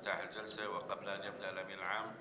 افتتاح الجلسة وقبل أن يبدأ الأمين العام،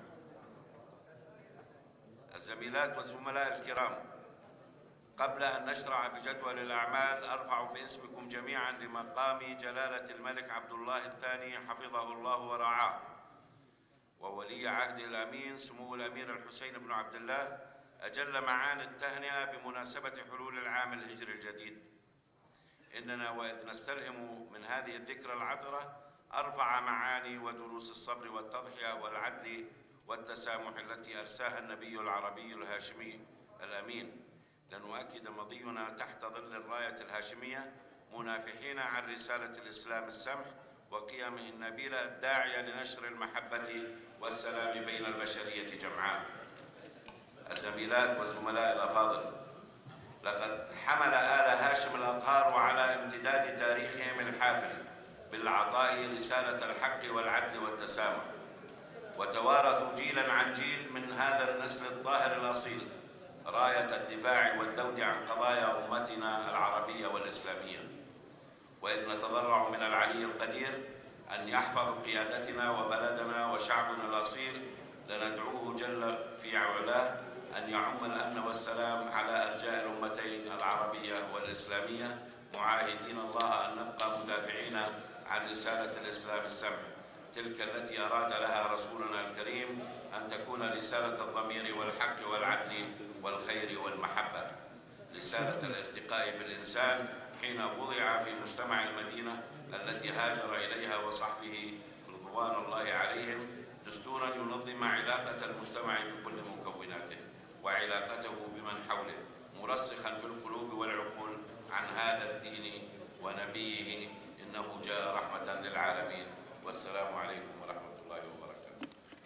الزميلات والزملاء الكرام، قبل أن نشرع بجدول الأعمال أرفع باسمكم جميعا لمقام جلالة الملك عبد الله الثاني حفظه الله ورعاه وولي عهده الأمين سمو الأمير الحسين بن عبد الله أجل معاني التهنئة بمناسبة حلول العام الهجري الجديد. إننا وإذ نستلهم من هذه الذكرى العطرة أرفع معاني ودروس الصبر والتضحية والعدل والتسامح التي أرساها النبي العربي الهاشمي الأمين، لنؤكد مضينا تحت ظل الراية الهاشمية منافحين عن رسالة الإسلام السمح وقيمه النبيلة الداعية لنشر المحبة والسلام بين البشرية جمعاء. الزميلات والزملاء الأفاضل، لقد حمل آل هاشم الأطهار وعلى امتداد تاريخهم الحافل بالعطاء رسالة الحق والعدل والتسامح، وتوارثوا جيلا عن جيل من هذا النسل الطاهر الأصيل راية الدفاع والذود عن قضايا أمتنا العربية والإسلامية. وإذ نتضرع من العلي القدير أن يحفظ قيادتنا وبلدنا وشعبنا الأصيل، لندعوه جل في علاه أن يعم الأمن والسلام على أرجاء الأمتين العربية والإسلامية، معاهدين الله أن نبقى مدافعين عن رسالة الإسلام السمح، تلك التي أراد لها رسولنا الكريم أن تكون رسالة الضمير والحق والعدل والخير والمحبة، رسالة الارتقاء بالإنسان حين وضع في مجتمع المدينة التي هاجر إليها وصحبه رضوان الله عليهم دستورا ينظم علاقة المجتمع بكل مكوناته وعلاقته بمن حوله، مرسخا في القلوب والعقول عن هذا الدين ونبيه، إنه جاء رحمة للعالمين. والسلام عليكم ورحمة الله وبركاته.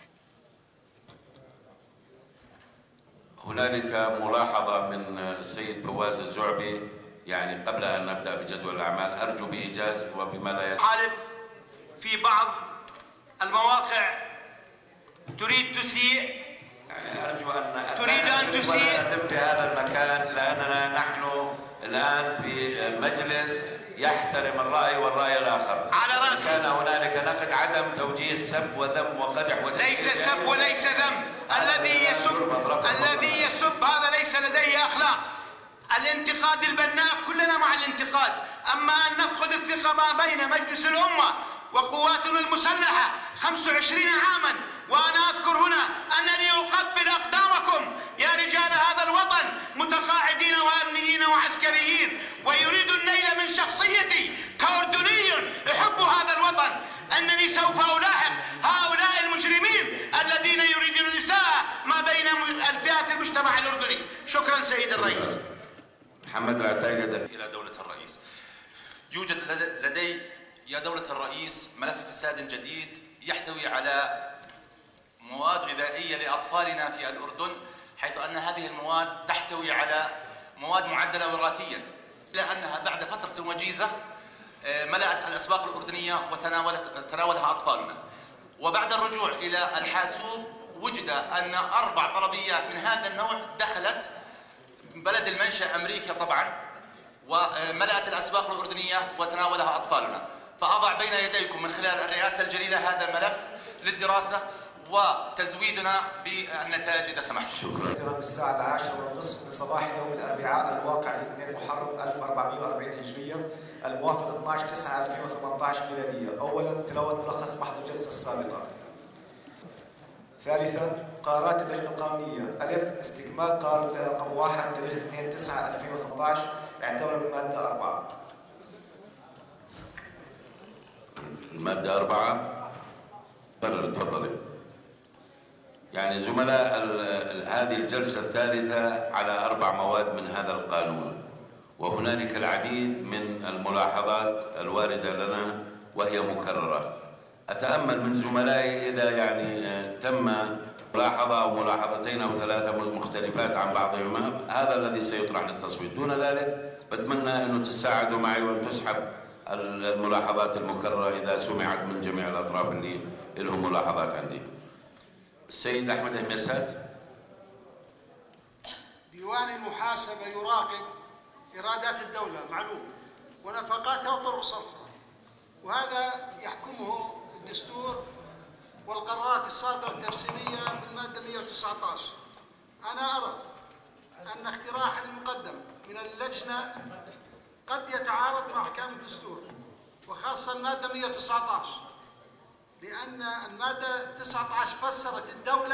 هنالك ملاحظة من السيد فواز الزعبي، يعني قبل أن نبدأ بجدول الأعمال أرجو بإيجاز وبما لا حالب في بعض المواقع تريد تسيء، يعني أرجو أن تريد أن تسيء في هذا المكان، لأننا نحن الآن في مجلس يحترم الرأي والرأي الآخر. على رأسي. كان هنالك نقد عدم توجيه سب وذم وقدح ليس سب وليس ذم. الذي يسب هذا ليس لديه أخلاق. الانتقاد البناء كلنا مع الانتقاد، أما أن نفقد الثقة ما بين مجلس الأمة وقواتنا المسلحة 25 عاما، وأنا أذكر هنا أنني أقبل أقدامكم يا رجال هذا الوطن متقاعدين وأمنيين وعسكريين، ويريد النيل من شخصيتي كأردني يحب هذا الوطن أنني سوف ألاحق هؤلاء المجرمين الذين يريدون الإساءة ما بين الفئات المجتمع الأردني. شكرا سيد الرئيس. محمد العتاقة. إلى دولة الرئيس، يوجد لدي يا دولة الرئيس ملف فساد جديد يحتوي على مواد غذائية لأطفالنا في الأردن، حيث أن هذه المواد تحتوي على مواد معدلة وراثيا، إلا أنها بعد فترة وجيزة ملأت الأسواق الأردنية وتناولها أطفالنا. وبعد الرجوع إلى الحاسوب وجد أن 4 طلبيات من هذا النوع دخلت بلد المنشأ أمريكا طبعا، وملأت الأسواق الأردنية وتناولها أطفالنا. فأضع بين يديكم من خلال الرئاسة الجليلة هذا الملف للدراسة وتزويدنا بالنتائج إذا سمحت. شكرا. الساعة 10:30 من صباح يوم الأربعاء الواقع في 2 محرم 1440 هجرية الموافق 12/9/2018 ميلادية. أولا تلاوة ملخص محضر الجلسة السابقة. ثالثا قرارات اللجنة القانونية. ألف استكمال قرار رقم 1 تاريخ 2/9/2018 اعتبر من المادة 4. المادة 4 قرر. تفضلي. يعني زملاء هذه الجلسة الثالثة على 4 مواد من هذا القانون، وهنالك العديد من الملاحظات الواردة لنا وهي مكررة. أتأمل من زملائي إذا يعني تم ملاحظة أو ملاحظتين أو 3 مختلفات عن بعضهما، هذا الذي سيطرح للتصويت. دون ذلك بتمنى أنه تساعدوا معي وأن تسحب الملاحظات المكررة إذا سمعت من جميع الأطراف اللي لهم ملاحظات عندي. السيد أحمد هميسات. ديوان المحاسبة يراقب إيرادات الدولة معلوم ونفقاتها وطرق صرفها، وهذا يحكمه الدستور الإعارات الصادرة التفسيرية بالمادة 119. أنا أرى أن اقتراح المقدم من اللجنة قد يتعارض مع أحكام الدستور، وخاصة المادة 119، لأن المادة 19 فسرت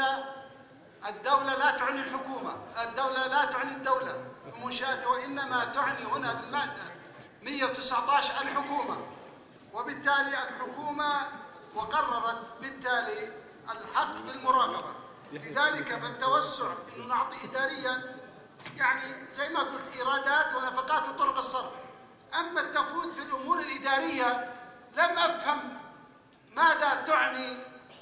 الدولة لا تعني الحكومة، الدولة لا تعني الدولة بمنشآتها، وإنما تعني هنا بالمادة 119 الحكومة، وبالتالي الحكومة وقررت بالتالي الحق بالمراقبة. لذلك فالتوسع أنه نعطي إداريا يعني زي ما قلت إيرادات ونفقات وطرق الصرف. أما التفويض في الأمور الإدارية لم أفهم ماذا تعني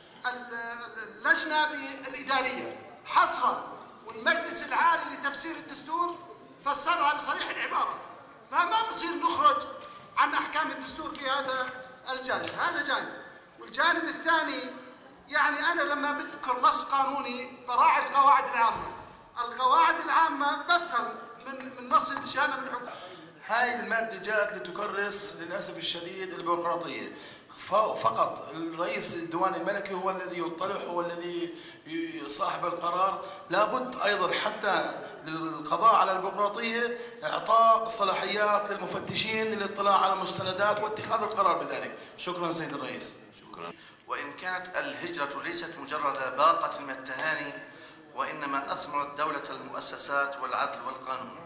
اللجنة بالإدارية حصرا، والمجلس العالي لتفسير الدستور فسرها بصريح العبارة. ما بصير نخرج عن أحكام الدستور في هذا الجانب. هذا جانب. والجانب الثاني يعني أنا لما بذكر نص قانوني براعي القواعد العامة. القواعد العامة بفهم من نص الجانب الحكومي. هاي المادة جاءت لتكرس للأسف الشديد البيروقراطية. فقط الرئيس الديوان الملكي هو الذي يطلع، هو الذي صاحب القرار. لابد أيضا حتى للقضاء على البيروقراطية إعطاء صلاحيات للمفتشين للاطلاع على المستندات واتخاذ القرار بذلك. شكرا سيد الرئيس. شكرا. وإن كانت الهجرة ليست مجرد باقة من التهاني، وإنما أثمرت دولة المؤسسات والعدل والقانون.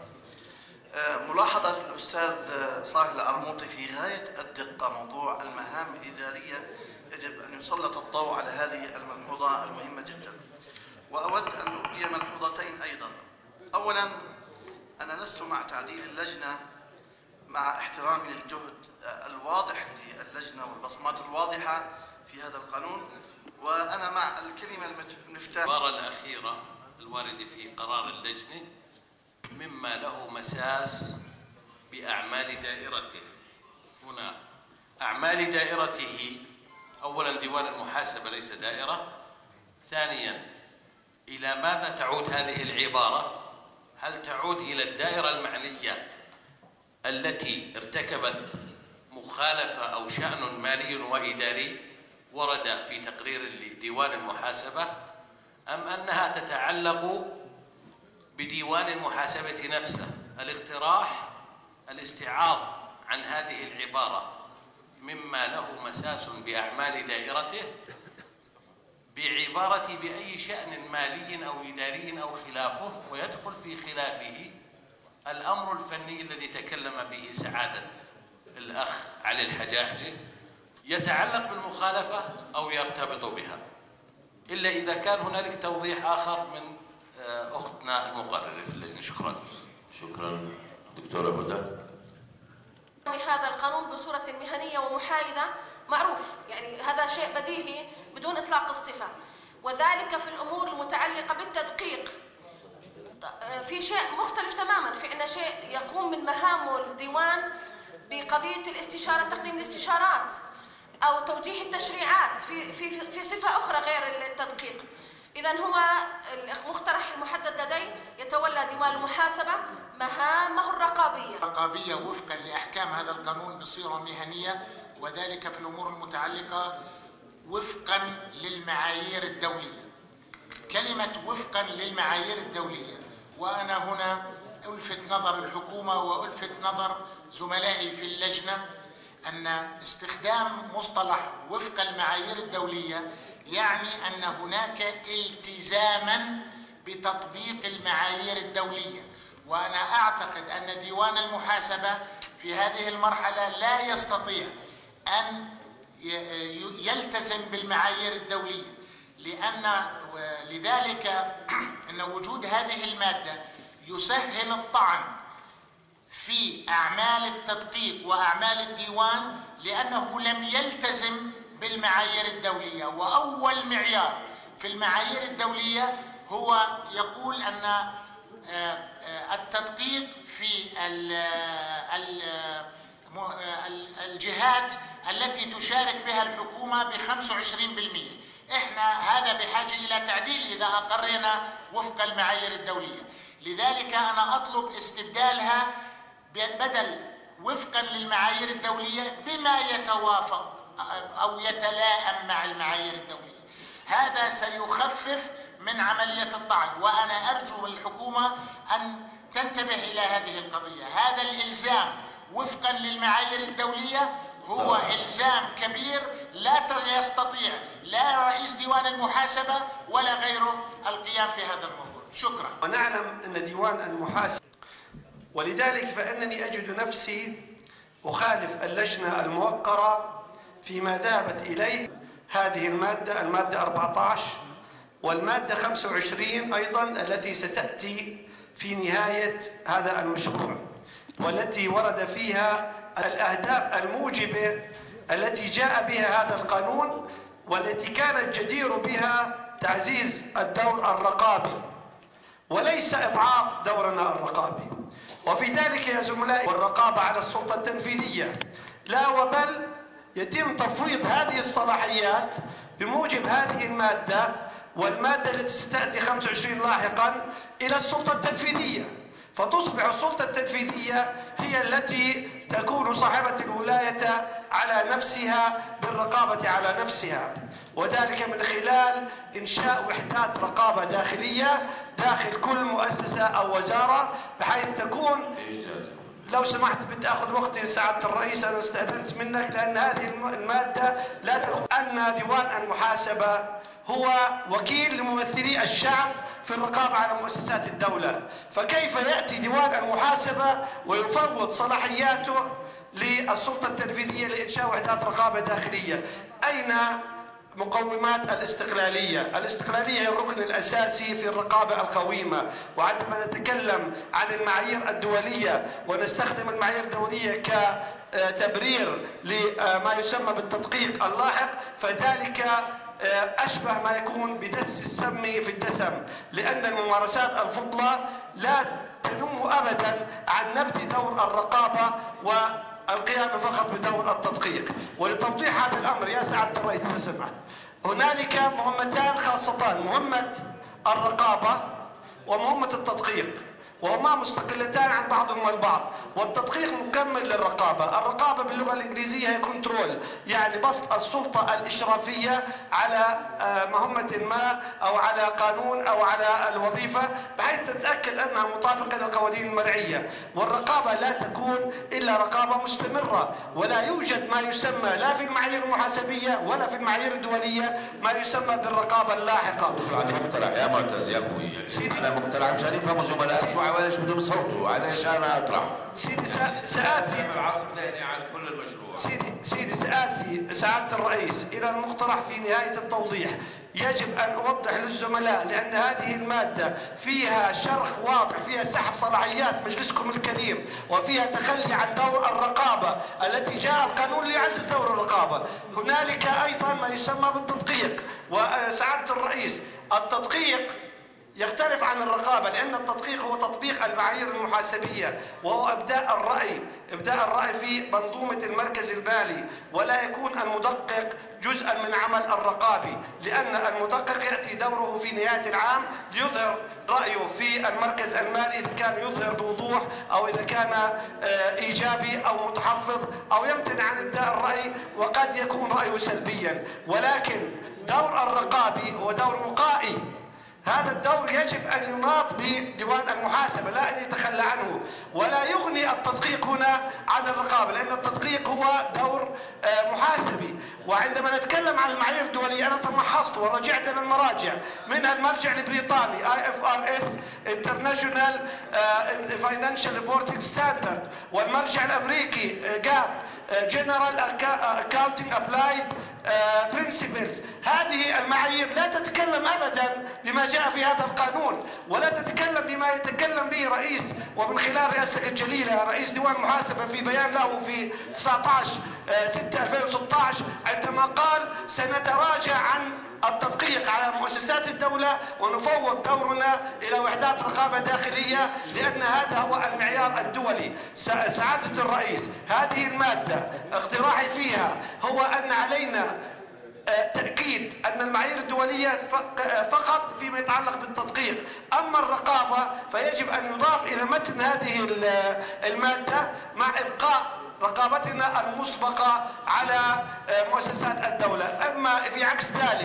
ملاحظة الأستاذ صالح العرموطي في غاية الدقة. موضوع المهام الإدارية يجب أن يسلط الضوء على هذه الملحوظة المهمة جدا. وأود أن أبدي ملحوظتين أيضا. أولا، أنا لست مع تعديل اللجنة مع احترامي للجهد الواضح للجنة والبصمات الواضحة في هذا القانون، وأنا مع الكلمة المفتاحة. العبارة الأخيرة الواردة في قرار اللجنة مما له مساس بأعمال دائرته. هنا أعمال دائرته، أولا ديوان المحاسبة ليس دائرة. ثانيا، إلى ماذا تعود هذه العبارة؟ هل تعود إلى الدائرة المعنية التي ارتكبت مخالفة أو شأن مالي وإداري ورد في تقرير ديوان المحاسبة، أم أنها تتعلق بديوان المحاسبة نفسه؟ الاقتراح الاستعاض عن هذه العبارة مما له مساس بأعمال دائرته بعبارة بأي شأن مالي أو إداري أو خلافه، ويدخل في خلافه الأمر الفني الذي تكلم به سعادة الأخ علي الحجاحجي، يتعلق بالمخالفة أو يرتبط بها، إلا إذا كان هنالك توضيح آخر من أختنا المقررة في اللجنة. شكرا. شكرا. دكتورة هدى. هذا القانون بصورة مهنية ومحايدة معروف، يعني هذا شيء بديهي بدون إطلاق الصفة، وذلك في الأمور المتعلقة بالتدقيق. في شيء مختلف تماما، في عندنا شيء يقوم من مهامه الديوان بقضية الاستشارة، تقديم الاستشارات أو توجيه التشريعات في صفة أخرى غير التدقيق. إذن هو المقترح المحدد لدي يتولى ديوان المحاسبة مهامه الرقابية وفقا لأحكام هذا القانون بصيغة مهنية، وذلك في الأمور المتعلقة وفقا للمعايير الدولية. كلمة وفقا للمعايير الدولية، وأنا هنا ألفت نظر الحكومة وألفت نظر زملائي في اللجنة أن استخدام مصطلح وفق المعايير الدولية يعني أن هناك التزاما بتطبيق المعايير الدولية، وأنا أعتقد أن ديوان المحاسبة في هذه المرحلة لا يستطيع أن يلتزم بالمعايير الدولية، لذلك أن وجود هذه المادة يسهل الطعن في أعمال التدقيق وأعمال الديوان، لأنه لم يلتزم بالمعايير الدولية. وأول معيار في المعايير الدولية هو يقول أن التدقيق في الجهات التي تشارك بها الحكومة ب25%. إحنا هذا بحاجة إلى تعديل إذا أقرنا وفق المعايير الدولية، لذلك أنا أطلب استبدالها بدل وفقا للمعايير الدولية بما يتوافق أو يتلائم مع المعايير الدولية. هذا سيخفف من عملية الطعن، وأنا أرجو من الحكومة أن تنتبه إلى هذه القضية. هذا الإلزام وفقا للمعايير الدولية هو إلزام كبير، لا يستطيع لا رئيس ديوان المحاسبة ولا غيره القيام في هذا الموضوع. شكرا. ونعلم أن ديوان المحاسبة، ولذلك فإنني أجد نفسي أخالف اللجنة الموقرة فيما ذهبت إليه هذه المادة 14 والمادة 25 أيضا التي ستأتي في نهاية هذا المشروع، والتي ورد فيها الأهداف الموجبة التي جاء بها هذا القانون، والتي كانت جدير بها تعزيز الدور الرقابي وليس إضعاف دورنا الرقابي. وفي ذلك يا زملائي والرقابة على السلطة التنفيذية، لا وبل يتم تفويض هذه الصلاحيات بموجب هذه المادة والمادة التي ستأتي 25 لاحقا إلى السلطة التنفيذية، فتصبح السلطة التنفيذية هي التي تكون صاحبة الولاية على نفسها بالرقابة على نفسها، وذلك من خلال إنشاء وحدات رقابة داخلية داخل كل مؤسسة أو وزارة، بحيث تكون لو سمحت بدي أخذ وقتي سعادة الرئيس، أنا استأذنت منك، لأن هذه المادة لا تكون أن ديوان المحاسبة هو وكيل لممثلي الشعب في الرقابة على مؤسسات الدولة، فكيف يأتي ديوان المحاسبة ويفوض صلاحياته للسلطة التنفيذية لإنشاء وحدات رقابة داخلية؟ أين مقومات الاستقلالية؟ الاستقلالية هي الركن الأساسي في الرقابة القويمة، وعندما نتكلم عن المعايير الدولية ونستخدم المعايير الدولية كتبرير لما يسمى بالتدقيق اللاحق، فذلك أشبه ما يكون بدس السم في الدسم، لأن الممارسات الفضلى لا تنم أبدا عن نبذ دور الرقابة والقيام فقط بدور التدقيق. ولتوضيح هذا الأمر يا سعادة الرئيس إذا سمحت، هنالك مهمتان خاصتان، مهمة الرقابة ومهمة التدقيق، وهما مستقلتان عن بعضهما البعض، والتدقيق مكمل للرقابة. الرقابة باللغة الإنجليزية هي كنترول، يعني بسط السلطة الإشرافية على مهمة ما أو على قانون أو على الوظيفة، بحيث تتأكد أنها مطابقة للقوانين المرعية. والرقابة لا تكون إلا رقابة مستمرة، ولا يوجد ما يسمى لا في المعايير المحاسبية ولا في المعايير الدولية ما يسمى بالرقابة اللاحقة. عندي مقترح يا معتز يا أخوي، سيدي أنا مقترح مشان يفهم الزملاء ليش بدهم يصوتوا، عليش انا اطرح. سيدي سآتي العصف ثاني على كل المشروع. سيدي سآتي سعادة الرئيس إلى المقترح في نهاية التوضيح. يجب أن أوضح للزملاء، لأن هذه المادة فيها شرخ واضح، فيها سحب صلاحيات مجلسكم الكريم، وفيها تخلي عن دور الرقابة التي جاء القانون ليعزز دور الرقابة. هنالك أيضا ما يسمى بالتدقيق، وسعادة الرئيس التدقيق يختلف عن الرقابة، لأن التدقيق هو تطبيق المعايير المحاسبية، وهو إبداء الرأي في منظومة المركز المالي، ولا يكون المدقق جزءا من عمل الرقابي، لأن المدقق يأتي دوره في نهاية العام ليظهر رأيه في المركز المالي، إذا كان يظهر بوضوح أو إذا كان إيجابي أو متحفظ أو يمتنع عن إبداء الرأي، وقد يكون رأيه سلبيا. ولكن دور الرقابي هو دور وقائي، هذا الدور يجب أن يناط بديوان المحاسبة، لا أن يتخلى عنه، ولا يغني التدقيق هنا عن الرقابة، لأن التدقيق هو دور محاسبي. وعندما نتكلم عن المعايير الدولية أنا تمحصت ورجعت إلى المراجع، منها المرجع البريطاني IFRS International Financial Reporting Standard، والمرجع الأمريكي GAAP General Accounting Applied Principles. هذه المعايير لا تتكلم أبدا بما جاء في هذا القانون، ولا تتكلم بما يتكلم به رئيس، ومن خلال رئاستك الجليلة رئيس ديوان المحاسبة في بيان له في 19/6/2016 عندما قال سنتراجع عن التدقيق على مؤسسات الدولة ونفوض دورنا إلى وحدات رقابة داخلية، لأن هذا هو المعيار الدولي. سعادة الرئيس، هذه المادة اقتراحي فيها هو أن علينا تأكيد أن المعايير الدولية فقط فيما يتعلق بالتدقيق، أما الرقابة فيجب أن يضاف إلى متن هذه المادة مع إبقاء رقابتنا المسبقة على مؤسسات الدولة. أما في عكس ذلك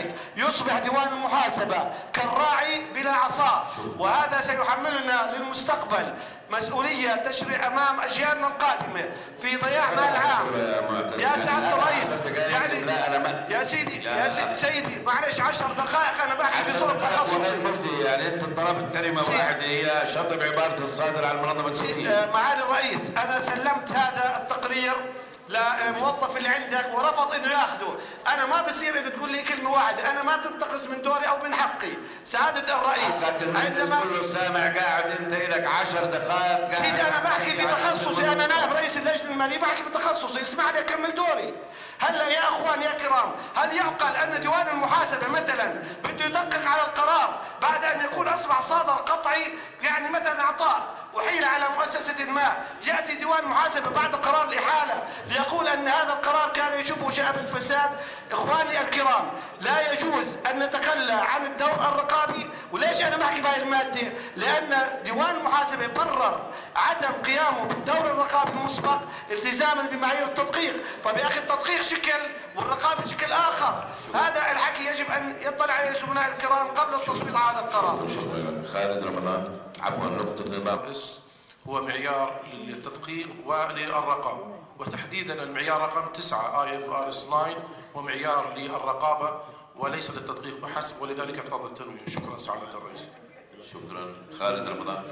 يصبح ديوان المحاسبة كالراعي بلا عصا، وهذا سيحملنا للمستقبل مسؤولية تشريع أمام أجيالنا القادمة في ضياع مال عام. يا سعادة الرئيس، يعني يا سيدي معلش 10 دقائق أنا بحكي في صورة تخصصي. يعني أنت طلبت كلمة واحدة هي شطب عبارة الصادر على المنظمة الدولية. معالي الرئيس، أنا سلمت هذا التقرير لموظف اللي عندك ورفض انه ياخذه. انا ما بصير انه تقول لي كلمه واحده، انا ما تنتقص من دوري او من حقي. سعاده الرئيس عندما كله سامع قاعد انت لك 10 دقائق. سيدي انا بحكي في تخصصي، انا نائب رئيس اللجنه الماليه بحكي بتخصصي، اسمع لي اكمل دوري. هلا يا اخوان يا كرام، هل يعقل ان ديوان المحاسبه مثلا بده يدقق على القرار بعد ان يكون اصبح صادر قطعي، يعني مثلا اعطاء وحيل على مؤسسة ما، يأتي ديوان محاسبة بعد قرار الإحالة ليقول أن هذا القرار كان يشبه شأب الفساد؟ إخواني الكرام، لا يجوز أن نتخلى عن الدور الرقابي. وليش أنا بحكي بهاي المادة؟ لأن ديوان المحاسبة قرر عدم قيامه بالدور الرقابي المسبق التزاما بمعايير التدقيق. طيب يا أخي التدقيق شكل والرقابة شكل آخر. هذا الحكي يجب أن يطلع عليه زملائي الكرام قبل التصويت على هذا القرار. شكرا. خالد رمضان. عفوا نقطة النظام هو معيار للتدقيق وللرقابة، وتحديدا المعيار رقم 9 IFRS 9 هو معيار للرقابة وليس للتدقيق فحسب، ولذلك اقتضى التنويه. شكرا سعادة الرئيس. شكرا. خالد رمضان.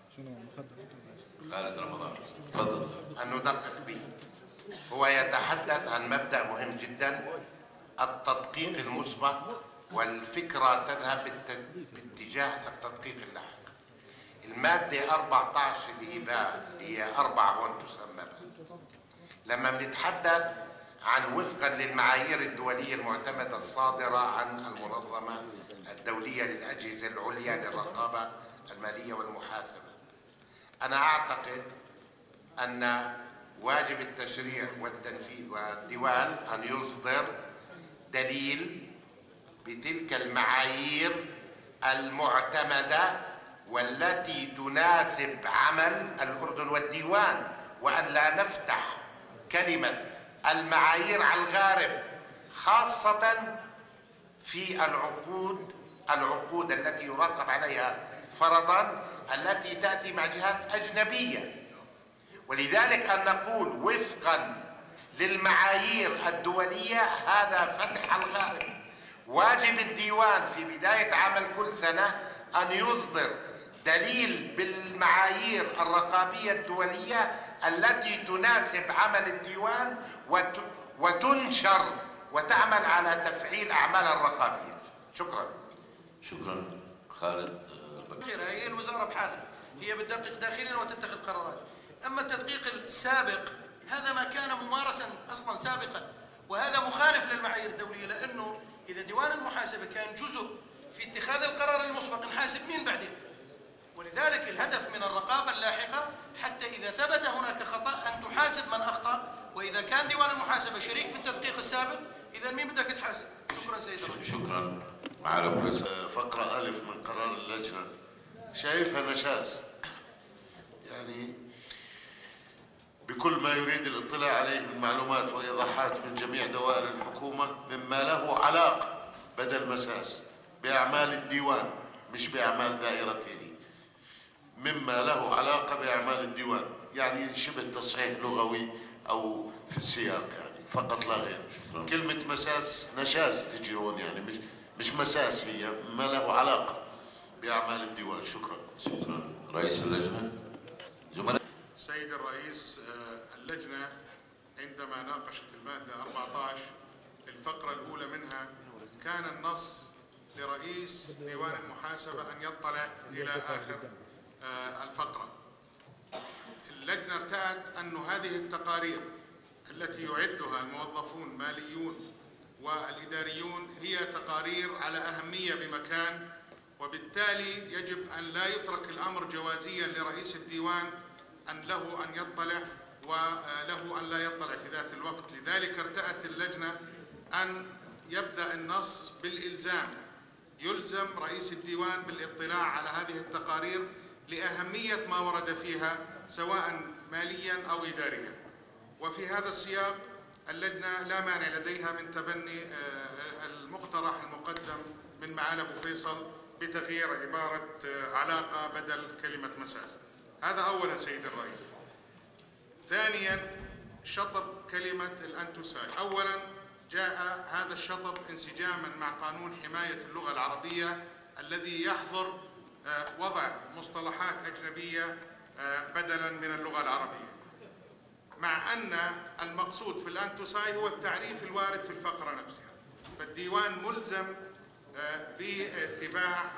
خالد رمضان تفضل. أن ندقق به. هو يتحدث عن مبدأ مهم جدا، التدقيق المسبق، والفكرة تذهب باتجاه التدقيق اللاحق. المادة 14 اللي هي 4 هون تسمى بها. لما بنتحدث عن وفقا للمعايير الدولية المعتمدة الصادرة عن المنظمة الدولية للأجهزة العليا للرقابة المالية والمحاسبة، أنا أعتقد أن واجب التشريع والتنفيذ والديوان أن يصدر دليل بتلك المعايير المعتمدة والتي تناسب عمل الأردن والديوان، وأن لا نفتح كلمة المعايير على الغارب، خاصة في العقود التي يراقب عليها فرضا التي تأتي مع جهات أجنبية. ولذلك أن نقول وفقا للمعايير الدولية هذا فتح الغارب. واجب الديوان في بداية عمل كل سنة أن يصدر دليل بالمعايير الرقابية الدولية التي تناسب عمل الديوان وتنشر وتعمل على تفعيل أعمالها الرقابية. شكرا. شكرا. خالد. هي الوزارة بحالها هي بتدقق داخليا وتتخذ قرارات. أما التدقيق السابق هذا ما كان ممارسا أصلا سابقا، وهذا مخالف للمعايير الدولية، لأنه إذا ديوان المحاسبة كان جزء في اتخاذ القرار المسبق نحاسب مين بعدين؟ ولذلك الهدف من الرقابة اللاحقة حتى إذا ثبت هناك خطأ أن تحاسب من أخطأ، وإذا كان ديوان المحاسبة شريك في التدقيق السابق إذا مين بدك تحاسب؟ شكرا سيد الرئيس. شكرا. معالي البروفيسور. فقرة ألف من قرار اللجنة شايفها نشاز، يعني بكل ما يريد الاطلاع عليه من معلومات وإيضاحات من جميع دوائر الحكومة مما له علاقة بدل مساس بأعمال الديوان مش بأعمال دائرته، مما له علاقة بأعمال الديوان، يعني شبه تصحيح لغوي أو في السياق، يعني فقط لا غير. كلمة مساس نشاز تجي هون، يعني مش مساس، هي ما له علاقة بأعمال الديوان. شكرا. شكرا. رئيس اللجنة. زملاء. سيد الرئيس، اللجنة عندما ناقشت المادة 14 الفقرة الأولى منها كان النص لرئيس ديوان المحاسبة أن يطلع إلى آخر الفقرة. اللجنة ارتأت أن هذه التقارير التي يعدها الموظفون الماليون والإداريون هي تقارير على أهمية بمكان، وبالتالي يجب أن لا يترك الأمر جوازيا لرئيس الديوان أن له أن يطلع وله أن لا يطلع في ذات الوقت. لذلك ارتأت اللجنة أن يبدأ النص بالإلزام، يلزم رئيس الديوان بالاطلاع على هذه التقارير لأهمية ما ورد فيها سواء ماليا أو إداريا. وفي هذا السياق اللجنة لا مانع لديها من تبني المقترح المقدم من معالي أبو فيصل بتغيير عبارة علاقة بدل كلمة مساس. هذا أولا سيد الرئيس. ثانيا شطب كلمة الأنتوساي. أولا جاء هذا الشطب انسجاما مع قانون حماية اللغة العربية الذي يحظر وضع مصطلحات أجنبية بدلا من اللغة العربية، مع أن المقصود في الأنتوساي هو التعريف الوارد في الفقرة نفسها. فالديوان ملزم باتباع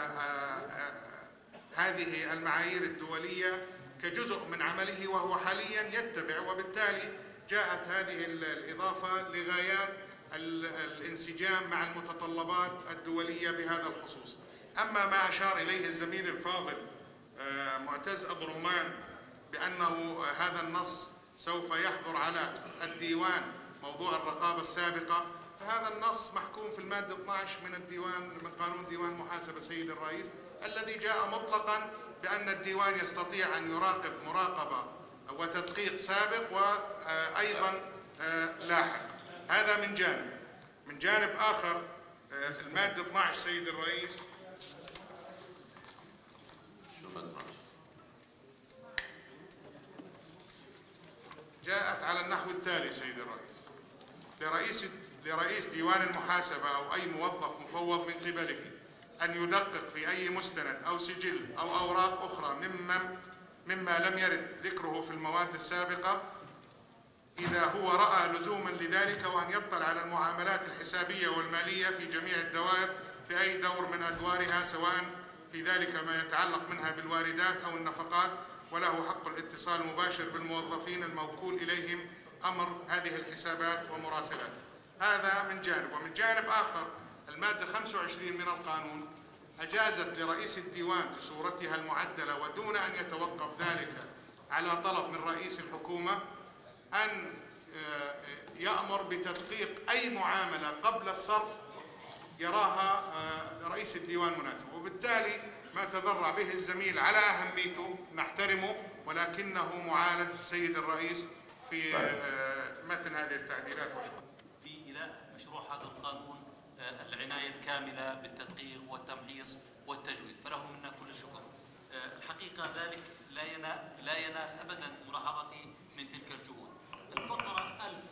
هذه المعايير الدولية كجزء من عمله، وهو حاليا يتبع، وبالتالي جاءت هذه الإضافة لغايات الانسجام مع المتطلبات الدولية بهذا الخصوص. أما ما أشار إليه الزميل الفاضل معتز أبو رمان بأنه هذا النص سوف يحظر على الديوان موضوع الرقابة السابقة، فهذا النص محكوم في المادة 12 من قانون ديوان محاسبة سيد الرئيس، الذي جاء مطلقا بأن الديوان يستطيع أن يراقب مراقبة وتدقيق سابق وأيضا لاحق. هذا من جانب. من جانب آخر المادة 12 سيد الرئيس جاءت على النحو التالي سيد الرئيس: لرئيس ديوان المحاسبة أو أي موظف مفوض من قبله أن يدقق في أي مستند أو سجل أو أوراق أخرى مما لم يرد ذكره في المواد السابقة إذا هو رأى لزوما لذلك، وأن يطلع على المعاملات الحسابية والمالية في جميع الدوائر في أي دور من أدوارها، سواء في ذلك ما يتعلق منها بالواردات أو النفقات، وله حق الاتصال المباشر بالموظفين الموكول إليهم أمر هذه الحسابات ومراسلاتها. هذا من جانب. ومن جانب آخر المادة 25 من القانون أجازت لرئيس الديوان في صورتها المعدلة ودون أن يتوقف ذلك على طلب من رئيس الحكومة أن يأمر بتدقيق أي معاملة قبل الصرف يراها رئيس الديوان مناسب. وبالتالي ما تذرع به الزميل على أهميته نحترمه، ولكنه معالج سيد الرئيس في متن هذه التعديلات. وشكرا. في إلى مشروع هذا القانون العناية الكاملة بالتدقيق والتمحيص والتجويد، فله منا كل الشكر. الحقيقة ذلك لا ينال أبدا ملاحظتي من تلك الجهود. الفقرة 1000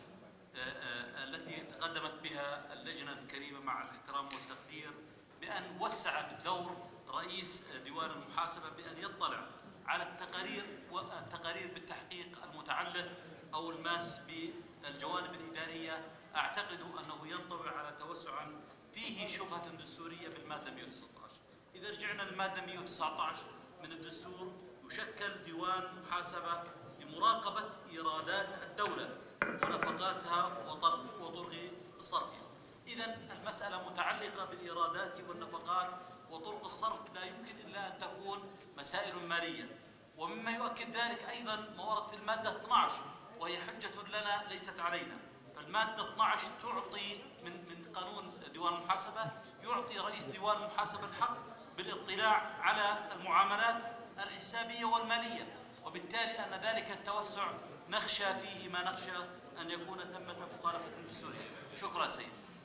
التي تقدمت بها اللجنة الكريمة مع الاحترام والتقدير بأن وسعت دور رئيس ديوان المحاسبة بأن يطلع على التقارير بالتحقيق المتعلق أو الماس بالجوانب الإدارية، أعتقد أنه ينطبع على توسع فيه شبهة دستورية بالمادة 119. إذا رجعنا للمادة 119 من الدستور، يشكل ديوان محاسبة لمراقبة إيرادات الدولة ونفقاتها وطرق صرفها. إذا المسألة متعلقة بالإيرادات والنفقات وطرق الصرف، لا يمكن إلا أن تكون مسائل مالية. ومما يؤكد ذلك أيضا ما ورد في المادة 12، وهي حجة لنا ليست علينا. فالمادة 12 تعطي من قانون ديوان المحاسبة، يعطي رئيس ديوان المحاسبة الحق بالاطلاع على المعاملات الحسابية والمالية، وبالتالي أن ذلك التوسع نخشى فيه ما نخشى أن يكون ثمة مخالفة دستورية. شكرا سيد.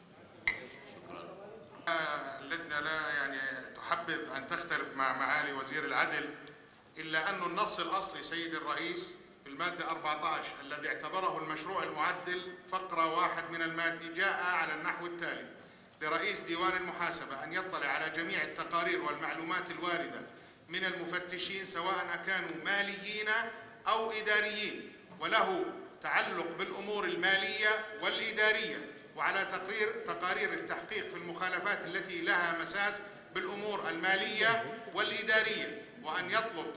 شكرا. اللجنة لا تحبذ أن تختلف مع معالي وزير العدل، إلا أن النص الأصلي سيد الرئيس في المادة 14 الذي اعتبره المشروع المعدل فقرة 1 من المادة جاء على النحو التالي: لرئيس ديوان المحاسبة أن يطلع على جميع التقارير والمعلومات الواردة من المفتشين سواء كانوا ماليين أو إداريين، وله تعلق بالأمور المالية والإدارية، وعلى تقارير التحقيق في المخالفات التي لها مساس بالأمور المالية والإدارية، وأن يطلب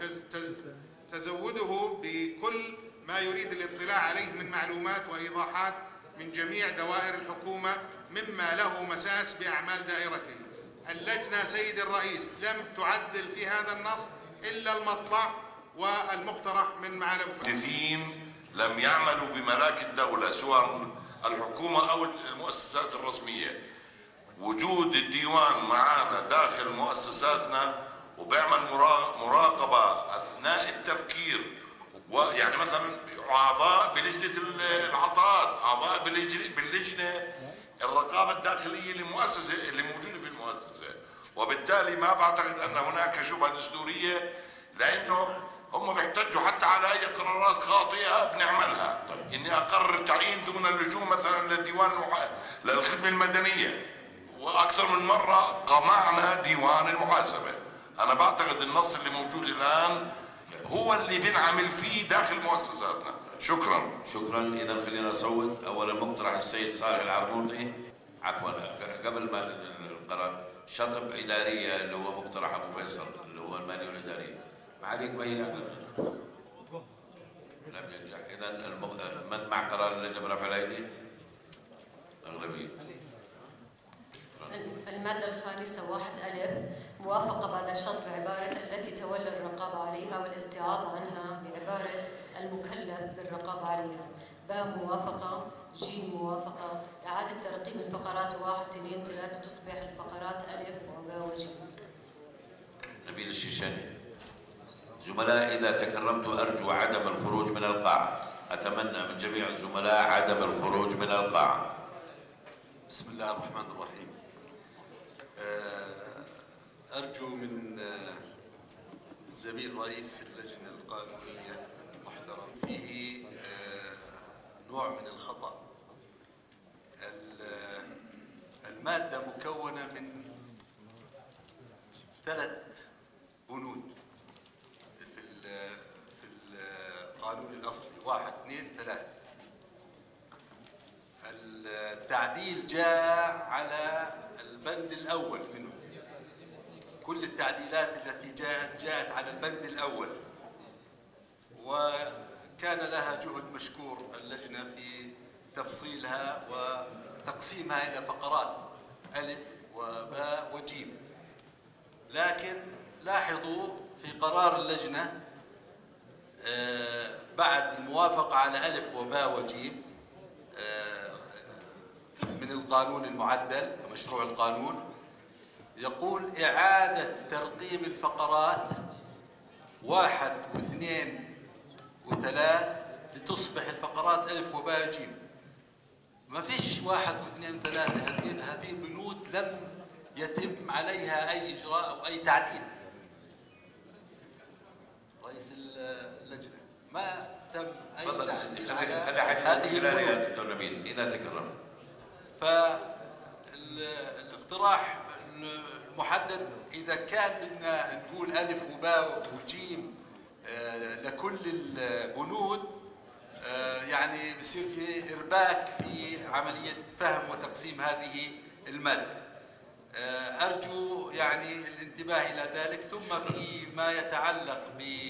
تزوده بكل ما يريد الاطلاع عليه من معلومات وإيضاحات من جميع دوائر الحكومة مما له مساس بأعمال دائرته. اللجنة سيد الرئيس لم تعدل في هذا النص إلا المطلع والمقترح من معالي المحدثين لم يعملوا بملاك الدولة سواء الحكومة أو المؤسسات الرسمية. وجود الديوان معنا داخل مؤسساتنا وبيعمل مراقبة أثناء التفكير، ويعني مثلا أعضاء بلجنة العطاءات، أعضاء باللجنة الرقابة الداخلية اللي موجودة في المؤسسة، وبالتالي ما بعتقد أن هناك شبهة دستورية، لأنه هم بيحتجوا حتى على أي قرارات خاطئة بنعملها. إني أقرر تعيين دون اللجوء مثلا للخدمة المدنية، وأكثر من مرة قمعنا ديوان المحاسبة. أنا بعتقد النص اللي موجود الآن هو اللي بنعمل فيه داخل مؤسساتنا. شكرا. شكرا. إذا خلينا نصوت. أولا مقترح السيد صالح العرموطي، عفوا قبل ما القرار، شطب إدارية اللي هو مقترح أبو فيصل اللي هو المالية والإدارية. معاليك ما هي لم ينجح. إذا من مع قرار اللجنة برفع الأيدي؟ أغلبية. المادة الخامسة 1 ألف، موافقة بعد شطب عبارة التي تولى الرقابة عليها والاستعاضة عنها بعبارة المكلف بالرقابة عليها. باء موافقة. جيم موافقة. إعادة ترقيم الفقرات 1 2 3 تصبح الفقرات ألف وباء وجيم. نبيل الشيشاني. زملاء إذا تكرمت أرجو عدم الخروج من القاعة. أتمنى من جميع الزملاء عدم الخروج من القاعة. بسم الله الرحمن الرحيم. أرجو من الزميل رئيس اللجنة القانونية المحترم، فيه نوع من الخطأ. المادة مكونة من 3 بنود في القانون الأصلي، 1 2 3. التعديل جاء على البند الأول منه. كل التعديلات التي جاءت على البند الأول، وكان لها جهد مشكور اللجنة في تفصيلها وتقسيمها إلى فقرات ألف وباء وجيم. لكن لاحظوا في قرار اللجنة بعد الموافقة على ألف وباء وجيم من القانون المعدل مشروع القانون، يقول إعادة ترقيم الفقرات 1 و2 و3 لتصبح الفقرات ألف وباء جيم. ما فيش 1 و2 و3، هذه بنود لم يتم عليها أي إجراء أو أي تعديل. رئيس اللجنة ما تم أي تعديل على هذه البنود. دكتور نبيل إذا تكرم. فالاقتراح المحدد إذا كان بدنا نقول ألف وباء وجيم لكل البنود، يعني بصير في إرباك في عملية فهم وتقسيم هذه المادة. أرجو يعني الانتباه إلى ذلك. ثم فيما يتعلق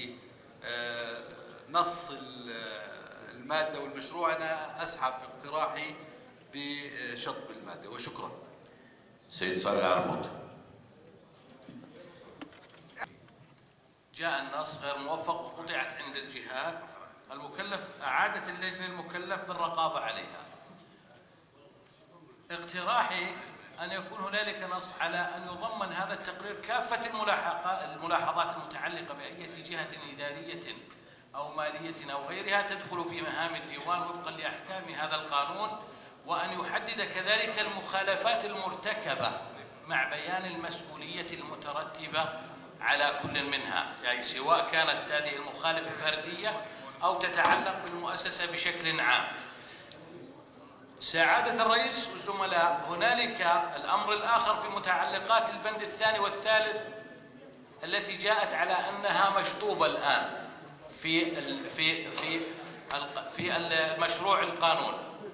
بنص المادة والمشروع، أنا أسحب اقتراحي بشطب المادة، وشكرا. سيد صالح العرموطي. جاء النص غير موفق وقطعت عند الجهات المكلف، أعادت اللجنة المكلف بالرقابة عليها. اقتراحي أن يكون هنالك نص على أن يضمن هذا التقرير كافة الملاحظات المتعلقة بأي جهة إدارية أو مالية أو غيرها تدخل في مهام الديوان وفقا لأحكام هذا القانون، وأن يحدد كذلك المخالفات المرتكبة مع بيان المسؤولية المترتبة على كل منها، يعني سواء كانت هذه المخالفة فردية أو تتعلق بالمؤسسة بشكل عام. سعادة الرئيس والزملاء، هنالك الأمر الآخر في متعلقات البند الثاني والثالث التي جاءت على أنها مشطوبة الآن في المشروع القانون.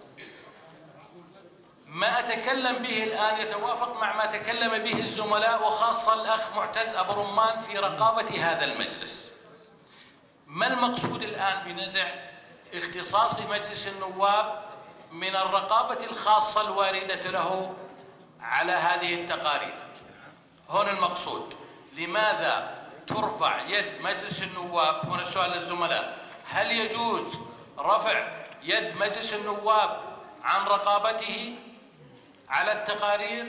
ما أتكلم به الآن يتوافق مع ما تكلم به الزملاء وخاصة الأخ معتز أبو رمان في رقابة هذا المجلس. ما المقصود الآن بنزع اختصاص مجلس النواب من الرقابة الخاصة الواردة له على هذه التقارير؟ هنا المقصود. لماذا ترفع يد مجلس النواب؟ هنا السؤال للزملاء: هل يجوز رفع يد مجلس النواب عن رقابته على التقارير؟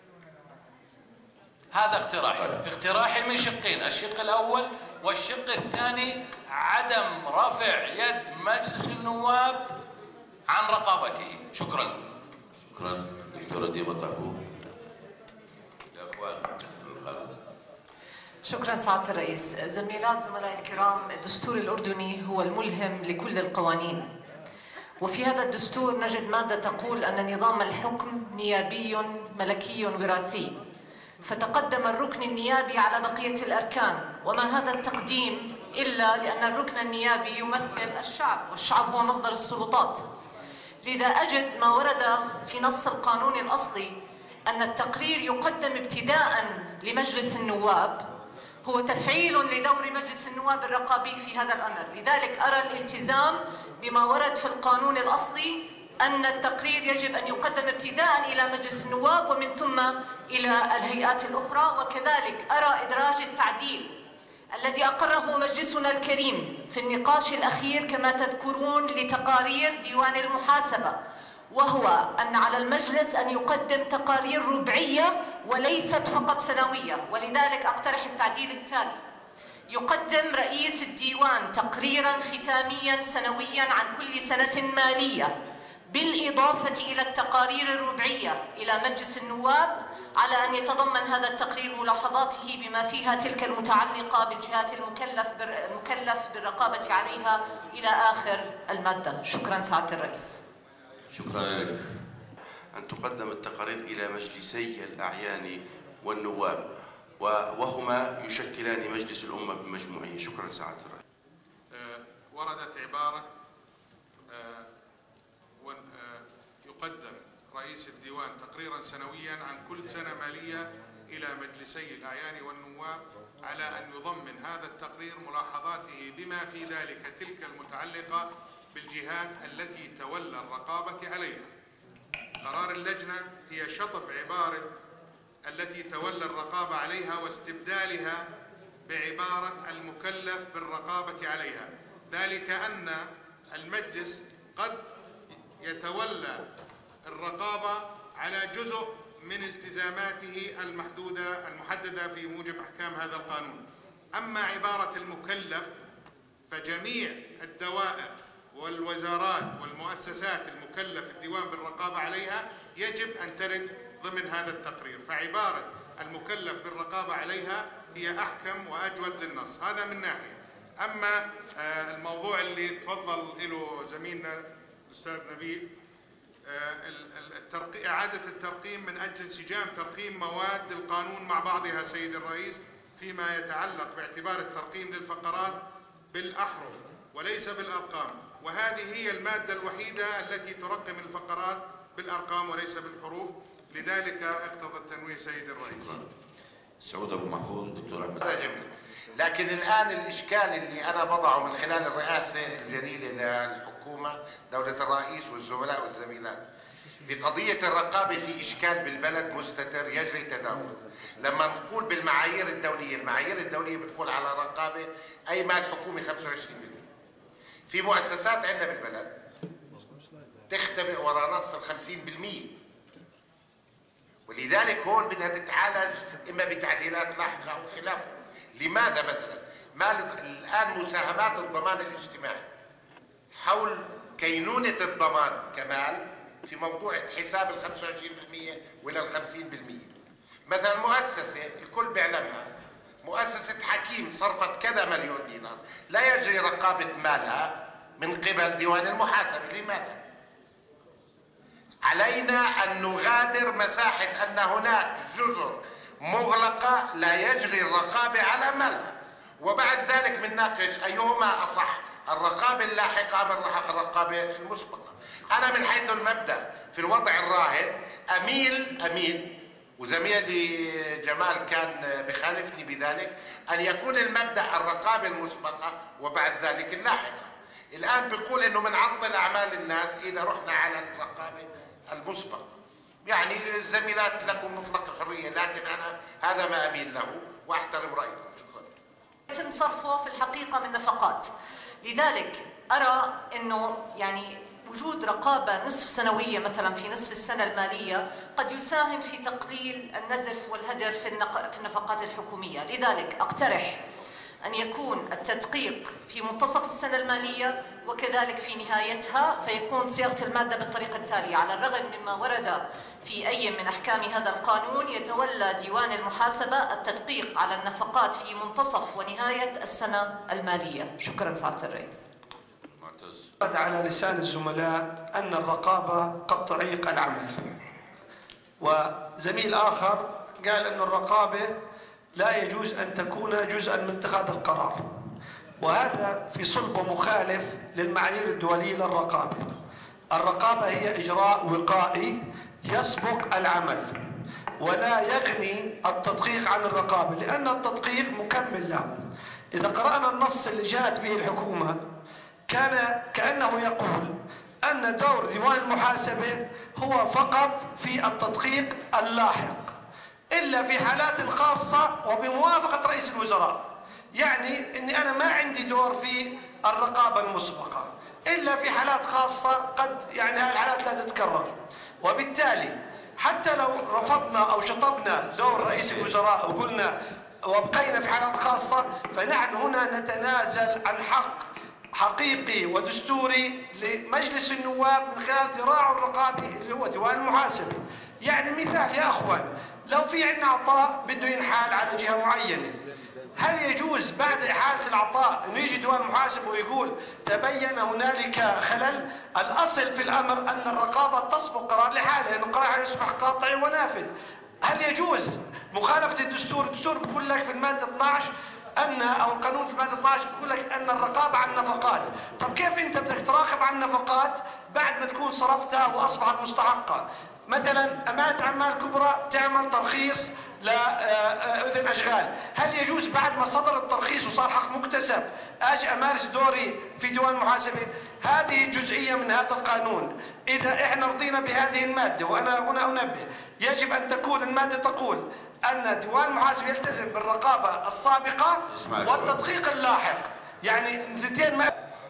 هذا اقتراحي من شقين، الشق الأول والشق الثاني عدم رفع يد مجلس النواب عن رقابته. شكرا. شكرا. دكتورة ديما طهبو. يا اخوان القانون. شكرا سعادة الرئيس. زميلات زملاء الكرام، الدستور الأردني هو الملهم لكل القوانين، وفي هذا الدستور نجد مادة تقول أن نظام الحكم نيابي ملكي وراثي، فتقدم الركن النيابي على بقية الأركان، وما هذا التقديم إلا لأن الركن النيابي يمثل الشعب، والشعب هو مصدر السلطات. لذا أجد ما ورد في نص القانون الأصلي أن التقرير يقدم ابتداء لمجلس النواب هو تفعيل لدور مجلس النواب الرقابي في هذا الأمر. لذلك أرى الالتزام بما ورد في القانون الأصلي أن التقرير يجب أن يقدم ابتداء إلى مجلس النواب ومن ثم إلى الهيئات الأخرى. وكذلك أرى إدراج التعديل الذي أقره مجلسنا الكريم في النقاش الأخير كما تذكرون لتقارير ديوان المحاسبة، وهو أن على المجلس أن يقدم تقارير ربعية وليست فقط سنوية. ولذلك أقترح التعديل التالي: يقدم رئيس الديوان تقريرا ختاميا سنويا عن كل سنة مالية بالإضافة إلى التقارير الربعية إلى مجلس النواب، على أن يتضمن هذا التقرير ملاحظاته بما فيها تلك المتعلقة بالجهات المكلف بالرقابة عليها إلى آخر المادة. شكرا سعادة الرئيس. شكرا لك. أن تقدم التقارير إلى مجلسي الأعيان والنواب وهما يشكلان مجلس الأمة بمجموعه. شكرا سعادة الرئيس. وردت عبارة يقدم رئيس الديوان تقريرا سنويا عن كل سنة مالية إلى مجلسي الأعيان والنواب، على أن يضمن هذا التقرير ملاحظاته بما في ذلك تلك المتعلقة بالجهات التي تولى الرقابة عليها. قرار اللجنة هي شطب عبارة التي تولى الرقابة عليها واستبدالها بعبارة المكلف بالرقابة عليها، ذلك أن المجلس قد يتولى الرقابة على جزء من التزاماته المحددة في موجب أحكام هذا القانون. أما عبارة المكلف فجميع الدوائر والوزارات والمؤسسات المكلف الديوان بالرقابة عليها يجب أن ترد ضمن هذا التقرير، فعبارة المكلف بالرقابة عليها هي أحكم وأجود للنص. هذا من ناحية. أما الموضوع اللي تفضل له زميلنا الأستاذ نبيل، إعادة الترقيم من أجل انسجام ترقيم مواد القانون مع بعضها سيد الرئيس، فيما يتعلق باعتبار الترقيم للفقرات بالأحرف وليس بالأرقام، وهذه هي المادة الوحيدة التي ترقم الفقرات بالأرقام وليس بالحروف، لذلك اقتضى التنويه سيد الرئيس. سعود أبو محفوظ. دكتور أحمد. هذا جميل، لكن الآن الإشكال اللي أنا بضعه من خلال الرئاسة الجليلة للحكومة دولة الرئيس والزملاء والزميلات بقضية الرقابة، في إشكال بالبلد مستتر يجري تداول. لما نقول بالمعايير الدولية، المعايير الدولية بتقول على رقابة أي مال حكومي 25%. في مؤسسات عندنا بالبلد تختبئ وراء نص 50%، ولذلك هون بدها تتعالج إما بتعديلات لاحقة أو خلافه. لماذا مثلا مال الآن مساهمات الضمان الاجتماعي حول كينونة الضمان كمال في موضوع حساب 25% وإلى 50%. مثلا مؤسسة الكل بيعلمها، مؤسسة حكيم صرفت كذا مليون دينار، لا يجري رقابة مالها من قبل ديوان المحاسبة. لماذا؟ علينا أن نغادر مساحة أن هناك جزر مغلقة لا يجري الرقابة على مالها، وبعد ذلك بنناقش أيهما أصح، الرقابة اللاحقة أم الرقابة المسبقة. أنا من حيث المبدأ في الوضع الراهن أميل وزميلي جمال كان بخالفني بذلك، أن يكون المبدأ الرقابة المسبقة وبعد ذلك اللاحقة. الآن بيقول إنه بنعطل أعمال الناس إذا رحنا على الرقابة المسبقة. يعني الزميلات لكم مطلق الحرية، لكن أنا هذا ما أميل له وأحترم رأيكم. شكرا. يتم صرفه في الحقيقة من نفقات، لذلك أرى أنه يعني وجود رقابة نصف سنوية مثلا في نصف السنة المالية قد يساهم في تقليل النزف والهدر في النفقات الحكومية. لذلك أقترح أن يكون التدقيق في منتصف السنة المالية وكذلك في نهايتها، فيكون صياغة المادة بالطريقة التالية: على الرغم مما ورد في أي من أحكام هذا القانون، يتولى ديوان المحاسبة التدقيق على النفقات في منتصف ونهاية السنة المالية. شكرا سعادة الرئيس. ورد على لسان الزملاء أن الرقابة قد تعيق العمل، وزميل آخر قال أن الرقابة لا يجوز أن تكون جزءا من اتخاذ القرار، وهذا في صلب مخالف للمعايير الدولية للرقابة. الرقابة هي إجراء وقائي يسبق العمل، ولا يغني التدقيق عن الرقابة، لأن التدقيق مكمل له. إذا قرأنا النص اللي جاءت به الحكومة كأنه يقول أن دور ديوان المحاسبة هو فقط في التدقيق اللاحق، إلا في حالات خاصة وبموافقة رئيس الوزراء. يعني أني أنا ما عندي دور في الرقابة المسبقة إلا في حالات خاصة، قد يعني هذه الحالات لا تتكرر. وبالتالي حتى لو رفضنا أو شطبنا دور رئيس الوزراء وقلنا وابقينا في حالات خاصة، فنحن هنا نتنازل عن حق حقيقي ودستوري لمجلس النواب من خلال ذراعه الرقابي اللي هو ديوان المحاسبة. يعني مثال يا أخوان، لو في عندنا عطاء بده ينحال على جهة معينة، هل يجوز بعد إحالة العطاء أنه يجي ديوان المحاسبة ويقول تبين هنالك خلل؟ الأصل في الأمر أن الرقابة تسبق قرار لحاله، لأن القرار يصبح قاطع ونافذ. هل يجوز مخالفة الدستور؟ الدستور بيقول لك في المادة 12 أو القانون في المادة 12 بيقول لك أن الرقابة على النفقات. طب كيف أنت بدك تراقب على النفقات بعد ما تكون صرفتها وأصبحت مستحقة؟ مثلا أمانة عمال كبرى تعمل ترخيص لأذن أشغال، هل يجوز بعد ما صدر الترخيص وصار حق مكتسب أجي أمارس دوري في ديوان المحاسبة؟ هذه جزئية من هذا القانون. إذا إحنا رضينا بهذه المادة، وأنا هنا أنبه، يجب أن تكون المادة تقول أن ديوان المحاسبة يلتزم بالرقابة السابقة والتدقيق اللاحق، يعني الاثنين.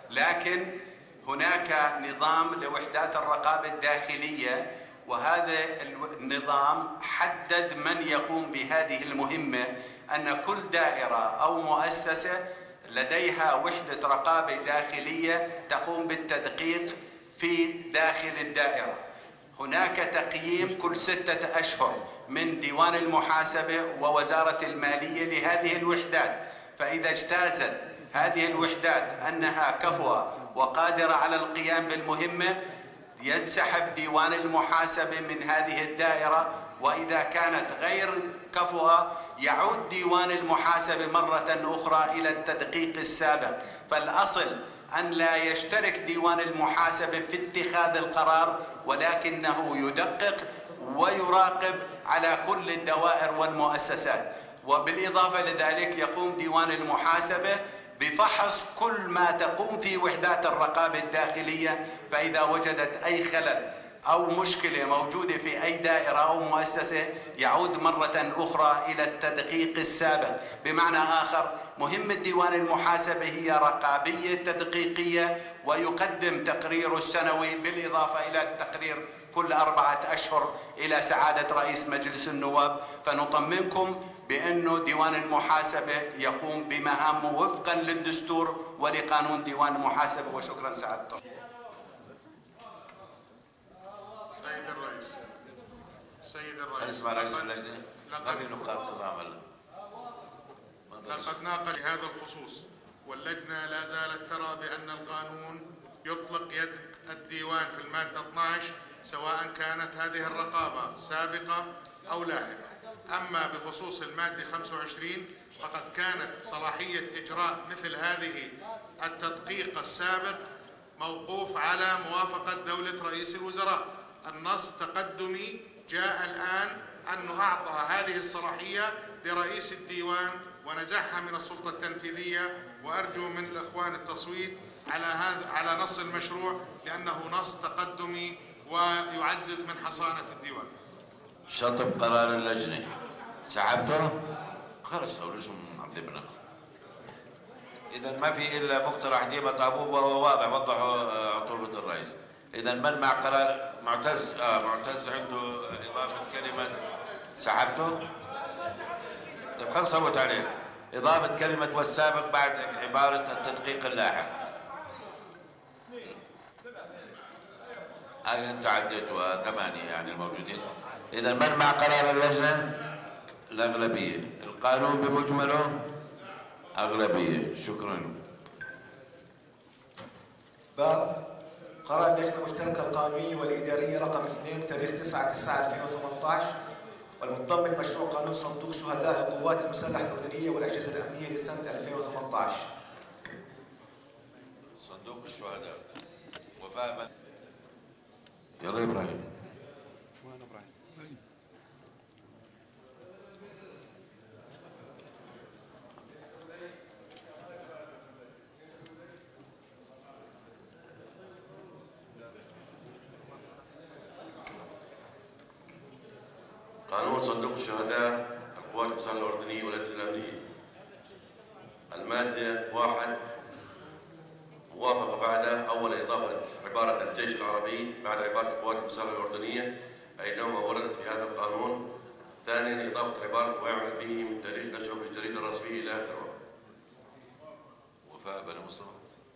لكن هناك نظام لوحدات الرقابة الداخلية، وهذا النظام حدد من يقوم بهذه المهمة، أن كل دائرة أو مؤسسة لديها وحدة رقابة داخلية تقوم بالتدقيق في داخل الدائرة. هناك تقييم كل 6 أشهر من ديوان المحاسبة ووزارة المالية لهذه الوحدات، فإذا اجتازت هذه الوحدات أنها كفؤة وقادرة على القيام بالمهمة ينسحب ديوان المحاسبة من هذه الدائرة، وإذا كانت غير كفؤة يعود ديوان المحاسبة مرة أخرى إلى التدقيق السابق. فالأصل أن لا يشترك ديوان المحاسبة في اتخاذ القرار، ولكنه يدقق ويراقب على كل الدوائر والمؤسسات. وبالإضافة لذلك يقوم ديوان المحاسبة بفحص كل ما تقوم فيه وحدات الرقابة الداخلية، فإذا وجدت أي خلل أو مشكلة موجودة في أي دائرة أو مؤسسة يعود مرة أخرى إلى التدقيق السابق. بمعنى آخر، مهمة ديوان المحاسبة هي رقابية تدقيقية، ويقدم تقريره السنوي بالإضافة إلى التقرير كل 4 أشهر إلى سعادة رئيس مجلس النواب. فنطمنكم بأنه ديوان المحاسبة يقوم بمهامه وفقا للدستور ولقانون ديوان المحاسبة. وشكرا سعادته. سيد الرئيس، اسمع رئيس اللجنة، ما في نقاط تضامن. لقد ناقش هذا الخصوص، واللجنة لا زالت ترى بأن القانون يطلق يد الديوان في المادة 12 سواء كانت هذه الرقابة سابقة أو لاحقة. أما بخصوص المادة 25 فقد كانت صلاحية إجراء مثل هذه التدقيق السابق موقوف على موافقة دولة رئيس الوزراء. النص تقدمي جاء الآن أنه أعطى هذه الصلاحية لرئيس الديوان ونزعها من السلطة التنفيذية، وأرجو من الإخوان التصويت على نص المشروع لأنه نص تقدمي ويعزز من حصانة الديوان. شطب قرار اللجنة سحبته؟ خلص أو ليش معذبنا؟ إذا ما في إلا مقترح ديما طابوب وهو واضح وضحوا عطوبة الرئيس. إذا من مع قرار معتز؟ معتز عنده إضافة كلمة سحبته؟ طيب خلص صوت عليه. إضافة كلمة والسابق بعد عبارة التدقيق اللاحق. هاي أنت عديتها 8 يعني الموجودين. إذا من مع قرار اللجنة؟ الأغلبية. القانون بمجمله أغلبية. شكرا. قرار اللجنة المشتركة القانونية والإدارية رقم 2 تاريخ 9/9/2018 والمتضمن مشروع قانون صندوق شهداء القوات المسلحة الأردنية والأجهزة الأمنية لسنة 2018. صندوق الشهداء وفاء. يلا إبراهيم. قانون صندوق الشهداء القوات المسلحة الأردنية والأجهزة الأمنية. المادة 1 موافقة بعدها. أول إضافة عبارة الجيش العربي بعد عبارة القوات المسلحة الأردنية أينما وردت في هذا القانون. ثانيا إضافة عبارة ويعمل به من تاريخ نشره في الجريدة الرسمية إلى آخره. وفاء بن مصطفى.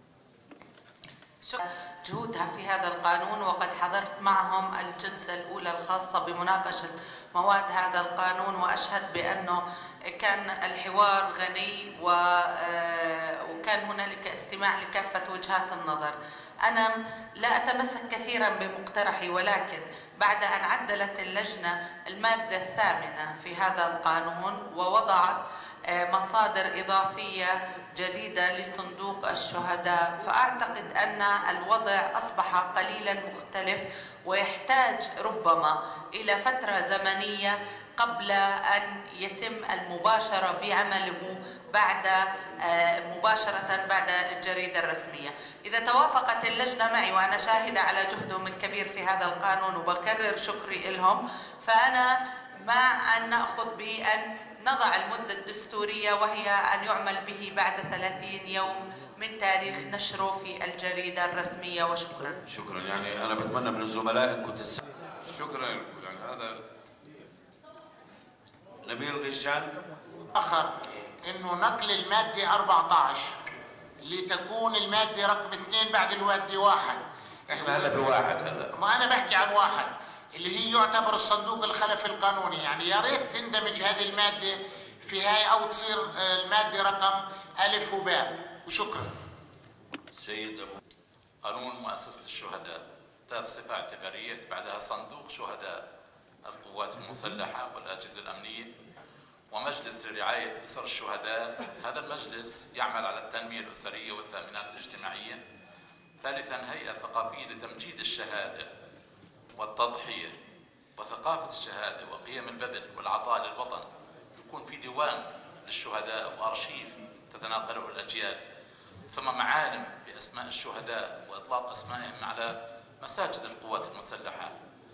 جهودها في هذا القانون، وقد حضرت معهم الجلسة الأولى الخاصة بمناقشة مواد هذا القانون، وأشهد بأنه كان الحوار غني وكان هنالك استماع لكافة وجهات النظر. أنا لا أتمسك كثيرا بمقترحي، ولكن بعد أن عدلت اللجنة المادة 8 في هذا القانون ووضعت مصادر إضافية جديدة لصندوق الشهداء، فأعتقد أن الوضع أصبح قليلا مختلف ويحتاج ربما إلى فترة زمنية قبل أن يتم المباشرة بعمله مباشرة بعد الجريدة الرسمية. إذا توافقت اللجنة معي، وأنا شاهدة على جهدهم الكبير في هذا القانون وبكرر شكري لهم، فأنا مع أن نأخذ بأن نضع المدة الدستورية وهي أن يعمل به بعد 30 يوم من تاريخ نشره في الجريدة الرسمية. وشكرا. شكرا. يعني أنا بتمنى من الزملاء إن كنت شكرا. يعني هذا نبيل غيشان. آخر إنه نقل المادة 14 لتكون المادة رقم 2 بعد المادة 1. إحنا هلا في 1 هلا. ما أنا بحكي عن 1 اللي هي يعتبر الصندوق الخلفي القانوني. يعني يا ريت تندمج هذه المادة في هاي أو تصير المادة رقم ألف وباء. وشكرا. سيد أبو. قانون مؤسسة الشهداء ذات صفة اعتبارية، بعدها صندوق شهداء القوات المسلحة والأجهزة الأمنية، ومجلس لرعاية أسر الشهداء. هذا المجلس يعمل على التنمية الأسرية والتأمينات الاجتماعية. ثالثا هيئة ثقافية لتمجيد الشهادة والتضحية وثقافة الشهادة وقيم البذل والعطاء للوطن. يكون في ديوان للشهداء وأرشيف تتناقله الأجيال، ثم معالم بأسماء الشهداء وإطلاق أسمائهم على مساجد القوات المسلحة.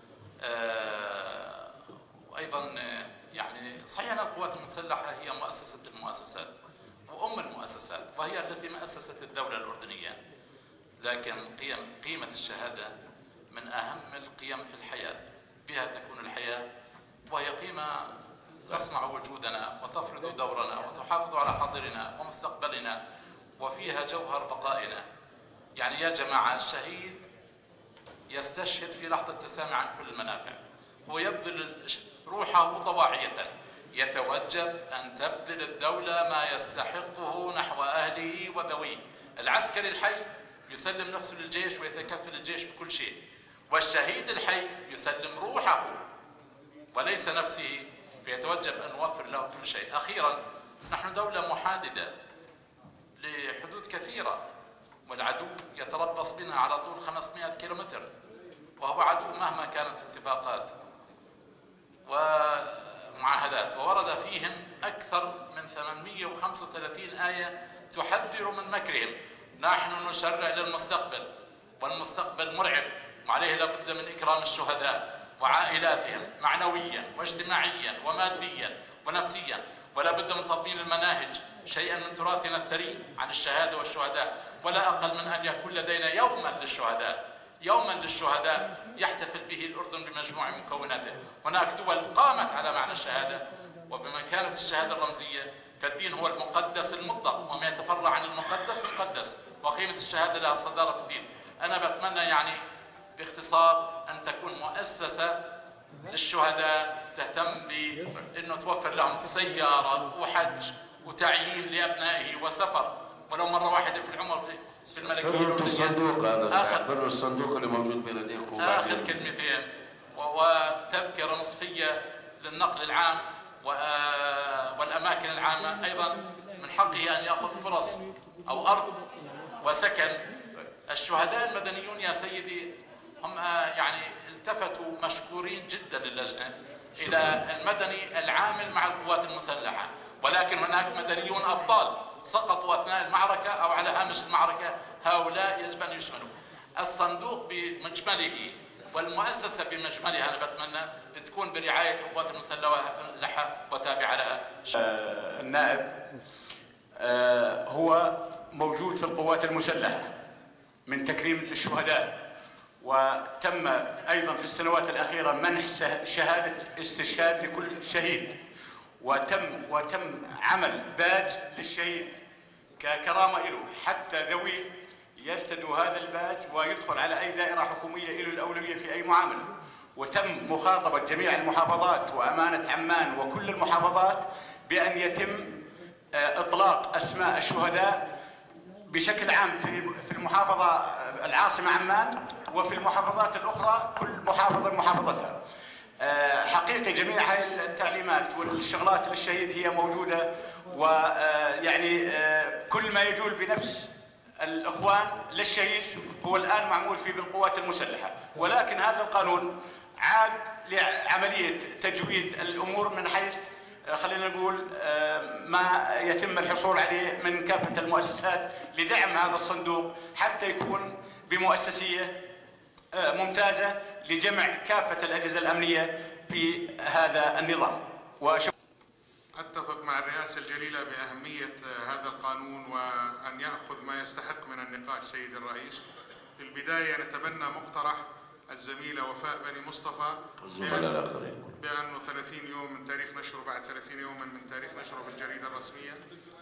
وأيضا يعني صحيح أن القوات المسلحة هي مؤسسة المؤسسات وأم المؤسسات، وهي التي مؤسست الدولة الأردنية، لكن قيمة الشهادة من أهم القيم في الحياة. بها تكون الحياة، وهي قيمة تصنع وجودنا وتفرض دورنا وتحافظ على حاضرنا ومستقبلنا، وفيها جوهر بقائنا. يعني يا جماعة، الشهيد يستشهد في لحظة تسامي عن كل المنافع، هو يبذل روحه طواعية. يتوجب أن تبذل الدولة ما يستحقه نحو أهله وذويه. العسكري الحي يسلم نفسه للجيش ويتكفل الجيش بكل شيء، والشهيد الحي يسلم روحه وليس نفسه، فيتوجب أن نوفر له كل شيء. أخيرا، نحن دولة محاددة لحدود كثيرة، والعدو يتربص بنا على طول 500 كيلومتر، وهو عدو مهما كانت الاتفاقات ومعاهدات، وورد فيهم أكثر من 835 آية تحذر من مكرهم. نحن نشرع للمستقبل، والمستقبل مرعب، وعليه لابد من إكرام الشهداء وعائلاتهم معنويا واجتماعيا وماديا ونفسيا، ولا بد من تطبيق المناهج شيئا من تراثنا الثري عن الشهادة والشهداء، ولا أقل من أن يكون لدينا يوما للشهداء يحتفل به الأردن بمجموع مكوناته. هناك دول قامت على معنى الشهادة وبمكانة الشهادة الرمزية، فالدين هو المقدس المطلق، وما يتفرع عن المقدس مقدس، وقيمة الشهادة لها الصدارة في الدين. أنا بتمنى يعني باختصار أن تكون مؤسسة للشهداء تهتم بأنه توفر لهم سيارة وحج وتعيين لأبنائه وسفر ولو مرة واحدة في العمر في الملكية. الصندوق هذا الصندوق اللي موجود بين يديكم. آخر كلمتين، وتذكرة نصفية للنقل العام والأماكن العامة. أيضا من حقه أن يأخذ فرص أو أرض وسكن. الشهداء المدنيون يا سيدي هم يعني التفتوا مشكورين جدا للجنة إلى المدني العامل مع القوات المسلحة، ولكن هناك مدنيون أبطال سقطوا أثناء المعركة أو على هامش المعركة، هؤلاء يجب أن يشملوا. الصندوق بمجمله والمؤسسة بمجملها أنا بتمنى تكون برعاية القوات المسلحة وتابعة لها. النائب هو موجود في القوات المسلحة من تكريم للشهداء، وتم أيضا في السنوات الأخيرة منح شهادة استشهاد لكل شهيد، وتم عمل باج للشهيد ككرامة له، حتى ذويه يرتدوا هذا الباج ويدخل على أي دائرة حكومية له الأولوية في أي معاملة. وتم مخاطبة جميع المحافظات وأمانة عمان وكل المحافظات بأن يتم إطلاق أسماء الشهداء بشكل عام في المحافظة العاصمة عمان وفي المحافظات الأخرى كل محافظة محافظتها. حقيقي جميع هذه التعليمات والشغلات للشهيد هي موجودة، ويعني كل ما يجول بنفس الإخوان للشهيد هو الآن معمول فيه بالقوات المسلحة، ولكن هذا القانون عاد لعملية تجويد الأمور من حيث خلينا نقول ما يتم الحصول عليه من كافة المؤسسات لدعم هذا الصندوق حتى يكون بمؤسسية ممتازة لجمع كافة الأجهزة الأمنية في هذا النظام. أتفق مع الرئاسة الجليلة بأهمية هذا القانون وأن يأخذ ما يستحق من النقاش سيد الرئيس. في البداية نتبنى مقترح الزميلة وفاء بني مصطفى بأنه 30 يوم من تاريخ نشره، بعد 30 يوما من تاريخ نشره في الجريدة الرسمية.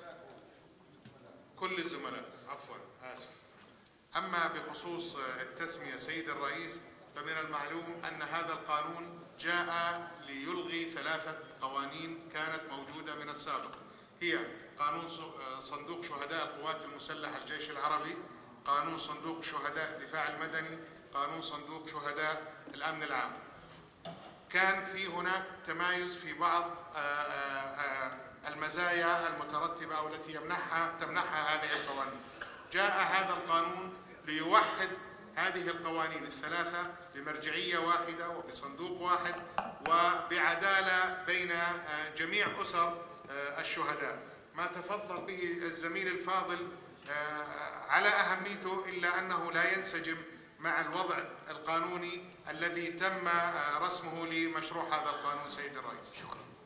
كل الزملاء عفوا آسف. أما بخصوص التسمية سيد الرئيس، فمن المعلوم أن هذا القانون جاء ليلغي 3 قوانين كانت موجودة من السابق، هي قانون صندوق شهداء القوات المسلحة الجيش العربي، قانون صندوق شهداء الدفاع المدني، قانون صندوق شهداء الأمن العام. كان في هناك تمايز في بعض المزايا المترتبة أو التي تمنحها هذه القوانين. جاء هذا القانون ليوحد هذه القوانين ال3 بمرجعية واحدة وبصندوق واحد وبعدالة بين جميع أسر الشهداء. ما تفضل به الزميل الفاضل على أهميته، إلا أنه لا ينسجم مع الوضع القانوني الذي تم رسمه لمشروع هذا القانون سيد الرئيس. شكرا.